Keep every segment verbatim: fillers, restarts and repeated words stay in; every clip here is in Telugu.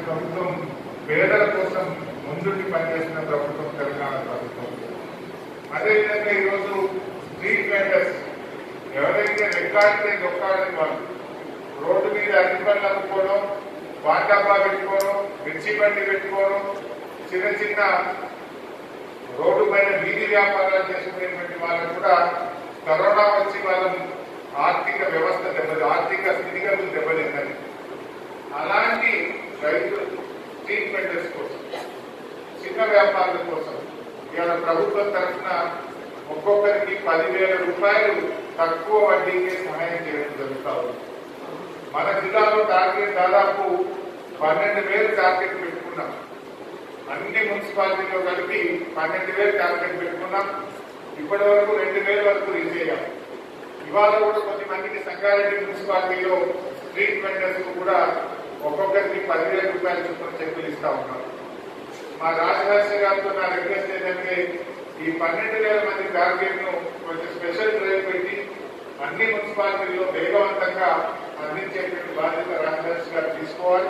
ప్రభుత్వం పేదల కోసం ముందుండి పనిచేస్తున్న ప్రభుత్వం తెలంగాణ ప్రభుత్వం. అదేవిధంగా ఈరోజు స్ట్రీట్ వెండర్స్ ఎవరైతే రెక్కాడితే దొక్కాడని వాళ్ళు రోడ్డు మీద అరటిపళ్ళు అమ్ముకోవడం, పాన్ డబ్బా పెట్టుకోవడం, మిర్చి బండి పెట్టుకోవడం, చిన్న చిన్న రోడ్డు పైన వీధి వ్యాపారాలు చేసుకునేటువంటి వాళ్ళకు కూడా కరోనా వచ్చి వాళ్ళ ఆర్థిక వ్యవస్థ దెబ్బతి ఆర్థిక స్థితిగతులు దెబ్బతిందని అలాంటి రైతులు స్ట్రీట్ వెండర్స్ కోసం, చిన్న వ్యాపారుల కోసం ఇవాళ ప్రభుత్వం తరఫున ఒక్కొక్కరికి పదివేల రూపాయలు తక్కువ వడ్డీకే సహాయం చేయడం జరుగుతా ఉంది. మన జిల్లాలో టార్గెట్ దాదాపు పన్నెండు వేలు టార్గెట్ పెట్టుకున్నాం. అన్ని మున్సిపాలిటీలో కలిపి పన్నెండు వేలు టార్గెట్ పెట్టుకున్నాం. ఇప్పటి వరకు రెండు వేల వరకు రీచ్ అయ్యాం. ఇవాళ కూడా కొద్దిమందికి సంగారెడ్డి మున్సిపాలిటీలో స్ట్రీట్ వెండర్స్ కూడా ఒక్కొక్కరికి పదివేల రూపాయల చొప్పున చెక్కులు ఇస్తా ఉన్నాం. మా రాజరాజ గారితో నా రిక్వెస్ట్ ఏంటంటే ఈ పన్నెండు వేల మంది టార్గెట్ ను కొంచెం స్పెషల్ డ్రైవ్ పెట్టి అన్ని మున్సిపాలిటీల్లో వేగవంతంగా అందించేటువంటి బాధ్యత రాజరాజ గారు తీసుకోవాలి.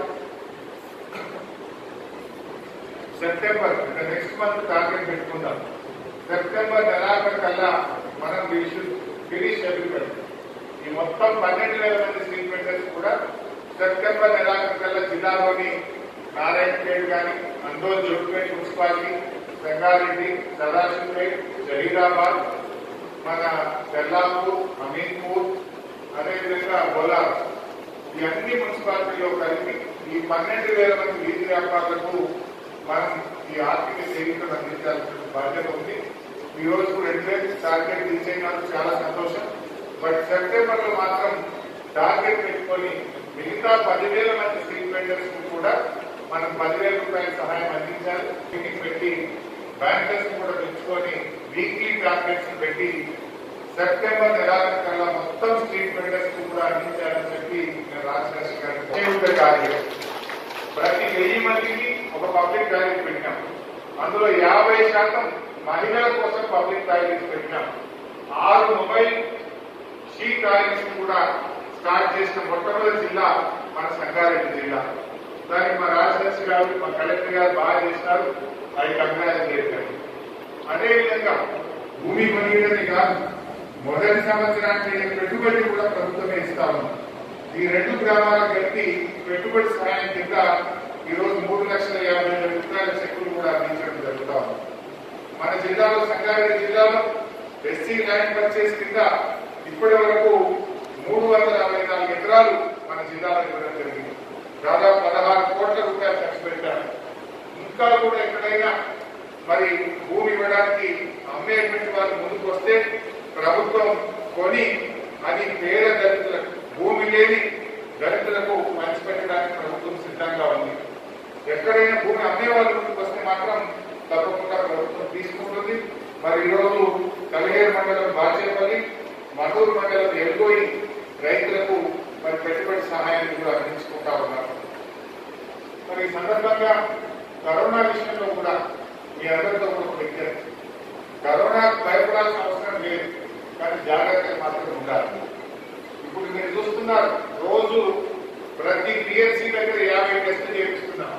సెప్టెంబర్ అంటే నెక్స్ట్ మంత్ టార్గెట్ పెట్టుకుందాం. సెప్టెంబర్ నెలాఖరు కల్లా మనం ఫినిష్ ఎవ్రీబడి ఈ మొత్తం పన్నెండు వేల మంది స్ట్రీట్ వెండర్స్ కూడా సెప్టెంబర్ నెలాఖరు కల్లా జిల్లాలోని నారాయణపేట కానీ, అందోల్ జోడ్పేట మున్సిపాలిటీ, సంగారెడ్డి, సదాశివపేట్, జహీరాబాద్, మన తెల్లాపూర్, అమీన్పూర్, అదేవిధంగా బోలార్ ఈ అన్ని మున్సిపాలిటీలో కలిపి ఈ పన్నెండు వేల మంది వీధి వ్యాపారులకు మనం ఈ ఆర్థిక సేవికను అందించాల్సిన బాధ్యత ఉంది. ఈ రోజు రెండు వేలు టార్గెట్ రీచ్ అయినందుకు చాలా సంతోషం. బట్ సెప్టెంబర్ లో మాత్రం టార్గెట్ పెట్టుకొని మిగతా పదివేల మంది స్ట్రీట్ వెండర్స్ కు కూడా మనం పదివేల రూపాయల సహాయం అందించాలి. మీటింగ్ పెట్టి బ్యాంకర్స్ కూడా పెంచుకొని వీక్లీ టార్గెట్స్ పెట్టి సెప్టెంబర్ నెలాఖరు కల్లా మొత్తం స్ట్రీట్ వెండర్స్ కు కూడా అందించాలని చెప్పి నేను రాజశేఖర్ గారికి టార్గెట్. ప్రతి వెయ్యి మందికి ఒక పబ్లిక్ టాయిలెట్ పెట్టినాం. అందులో యాభై శాతం మహిళల కోసం పబ్లిక్ టాయిలెట్స్ పెట్టినాం. ఆరు మొబైల్ షీ టాయిలెట్స్ కూడా స్టార్ట్ చేసిన మొట్టమొదటి జిల్లా మన సంగారెడ్డి జిల్లా. దానికి మా రాజశేఖర్ గారు, మా కలెక్టర్ గారు బాగా చేసినారు. అవి కంగ్రాచులేట్ చేశారు. అదేవిధంగా భూమి కొనియడమే కాదు, మొదటి సంవత్సరానికి పెట్టుబడి కూడా ప్రభుత్వమే ఇస్తా ఉంది. ఈ రెండు గ్రామాలకు కలిపి పెట్టుబడి సహాయం కింద ఈ రోజు మూడు లక్షల యాభై వేల రూపాయల చెక్కులు కూడా అందించడం జరుగుతా ఉంది. మన జిల్లాలో సంగారెడ్డి జిల్లాలో ఎస్సీ ల్యాండ్ పర్చేస్ కింద ఇప్పటి వరకు మూడు వందల అరవై నాలుగు ఎకరాలు మన జిల్లాలో ఇవ్వడం జరిగింది. దాదాపు పదహారు కోట్ల రూపాయలు ఖర్చు పెట్టారు. ఇంకా కూడా ఎక్కడైనా మరి భూమి ఇవ్వడానికి అమ్మేటువంటి వాళ్ళు ముందుకు వస్తే ప్రభుత్వం కొని అది పేద దళితులకు, భూమి లేని దళితులకు పంచిపెట్టడానికి ప్రభుత్వం సిద్ధంగా ఉంది. ఎక్కడైనా భూమి అమ్మే వాళ్ళు ముందుకు వస్తే మాత్రం తప్పకుండా ప్రభుత్వం తీసుకుంటుంది. మరి ఈరోజు కలిగేరు మండలం బాచేపల్లి, మధూరు మండలం ఎల్గోయి రైతులకు మరి పెట్టుబడి సహాయాన్ని కూడా అందించుకుంటా ఉన్నారు. మరి ఈ సందర్భంగా కరోనా విషయంలో కూడా మీ అందరితో కూడా విజ్ఞప్తి, కరోనా భయపడాల్సిన అవసరం లేదు, కానీ జాగ్రత్తలు మాత్రం ఉండాలి. ఇప్పుడు మీరు చూస్తున్నారు, రోజు ప్రతి పిఎస్సీ దగ్గర యాభై టెస్టులు చేపిస్తున్నాం.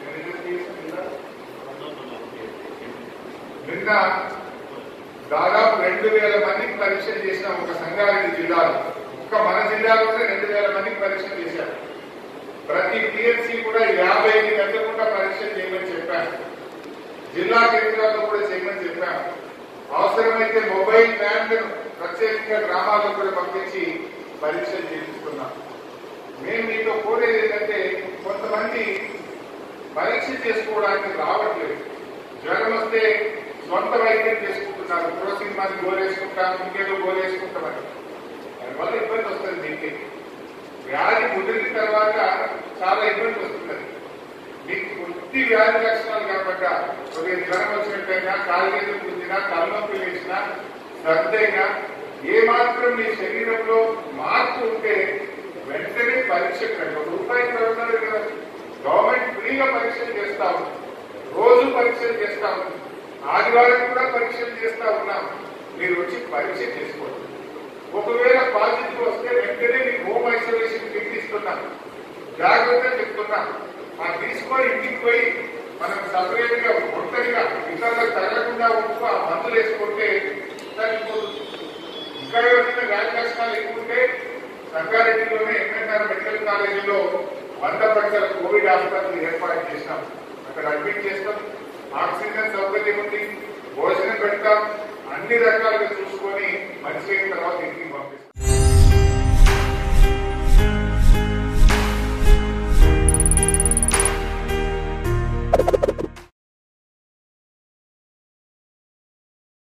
నిన్న దాదాపు రెండు వేల మందికి పరీక్షలు చేసినాం. ఒక సంగారెడ్డి జిల్లాలో, ఒక్క మన జిల్లాలోనే రెండు వేల మందికి పరీక్షలు చేశారు. ప్రతి పిఎస్సీ కూడా యాభై ఐదు గంటలకుండా పరీక్షలు చేయమని చెప్పాను. జిల్లా కేంద్రాల్లో కూడా చేయమని చెప్పాను. అవసరమైతే మొబైల్ వ్యాన్లను ప్రత్యేకంగా గ్రామాల్లో కూడా పంపించి పరీక్షలు చేపిస్తున్నాం. మేము మీతో కోరేది ఏంటంటే, కొంతమంది పరీక్ష చేసుకోవడానికి రావట్లేదు. జ్వరం వస్తే సొంత వైద్యం చేసుకుంటున్నారు. క్రోసిన్ మంది గోలేసుకుంటాం, ఇంకేదో గోలేసుకుంటామని. దానివల్ల ఇబ్బంది వస్తుంది. దీనికి వ్యాధి ముదిరిన తర్వాత చాలా ఇబ్బంది వస్తున్నది. మీకు వృత్తి వ్యాధి లక్షణాలు కాబట్టి కొద్దిగా జ్వరం వచ్చినట్టయినా, కాలుగేతులు పుట్టినా, తలనొప్పి వేసినా, సర్దైనా, ఏమాత్రం మీ శరీరంలో మార్పు ఉంటే వెంటనే పరీక్ష కండి. ఒక రూపాయి ప్రభుత్వాలు కదా, గవర్నమెంట్ ఫ్రీగా పరీక్షలు చేస్తా ఉంది. రోజు పరీక్షలు చేస్తా ఉంది. ఆదివారం కూడా పరీక్షలు చేస్తా ఉన్నాం. మీరు వచ్చి పరీక్ష చేసుకోండి. ఒకవేళ పాజిటివ్ వస్తే వెంటనే మీకు హోమ్ ఐసోలేషన్ కిట్ ఇస్తున్నాం. జాగ్రత్త చెప్తున్నాం. ఆ తీసుకొని పోయి మనం సపరేట్ గా ఒంటరిగా ఇతరులకు తగలకుండా ఉంటూ ఆ మందులు వేసుకుంటే చనిపోతుంది. ఇంకా ఏమైనా వ్యాధి లక్షణాలు ఎక్కువ ఉంటే సంగారెడ్డిలోనే ఎంఎన్ఆర్ మెడికల్ కాలేజీలో వంద పక్షాల కోవిడ్ ఆసుపత్రి ఏర్పాటు చేసినాం. అక్కడ అడ్మిట్ చేస్తాం, ఆక్సిజన్ సౌకర్యం ఉంది, భోజనం పెడతాం, అన్ని రకాలుగా చూసుకొని మంచి అయిన తర్వాత ఇంటికి పంపిస్తాం.